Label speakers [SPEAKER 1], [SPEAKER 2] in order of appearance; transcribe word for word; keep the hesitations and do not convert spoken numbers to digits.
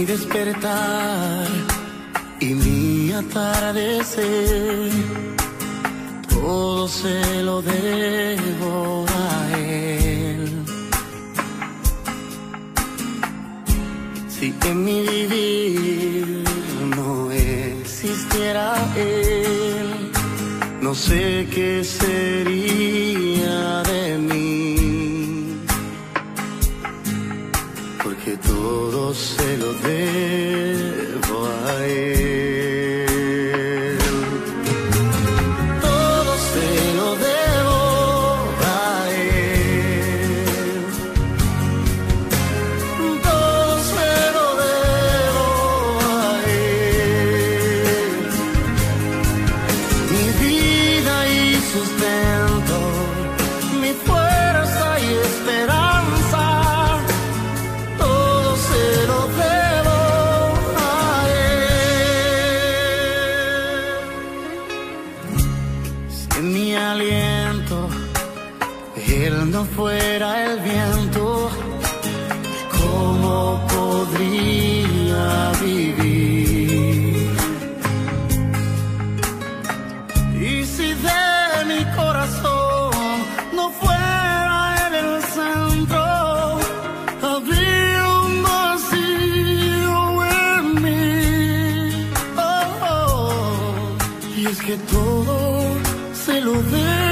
[SPEAKER 1] despertar y mi atardecer, todo se lo debo a él. Si en mi vivir no existiera él, no sé qué sería de mí, porque todo se lo debo a él. Todo se lo debo a él. Todo se lo debo a él. Mi vida y sustento, mi fuerza y esperanza, todo se lo debo a él. Si en mi aliento él no fuera el viento, ¿cómo podría vivir? Y si de mi corazón no fuera él el centro, habría un vacío en mí. Oh, oh. Y es que todo se lo debo